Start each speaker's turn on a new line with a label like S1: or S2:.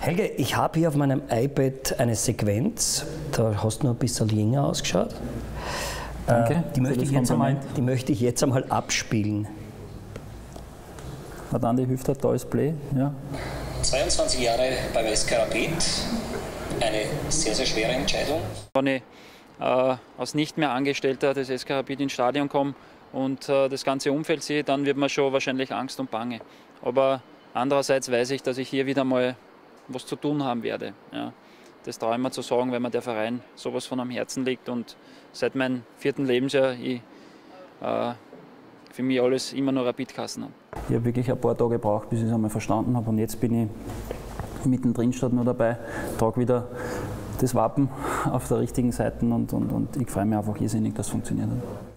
S1: Helge, ich habe hier auf meinem iPad eine Sequenz, da hast du noch ein bisschen jünger ausgeschaut.
S2: Danke.
S1: Die möchte ich jetzt einmal abspielen.
S2: Hat Andi Hüftert da als Play? Ja.
S3: 22 Jahre beim SK Rapid, eine sehr, sehr schwere Entscheidung.
S4: Wenn ich als nicht mehr Angestellter des SK Rapid ins Stadion komme und das ganze Umfeld sehe, dann wird man schon wahrscheinlich Angst und Bange. Aber andererseits weiß ich, dass ich hier wieder mal was zu tun haben werde. Ja. Das traue ich mir zu sagen, weil mir der Verein sowas von am Herzen liegt und seit meinem 4. Lebensjahr ich für mich alles immer nur Rapid-Kassen habe.
S2: Ich habe wirklich ein paar Tage gebraucht, bis ich es einmal verstanden habe und jetzt bin ich mittendrin statt nur dabei, trage wieder das Wappen auf der richtigen Seite und ich freue mich einfach irrsinnig, dass es funktioniert hat.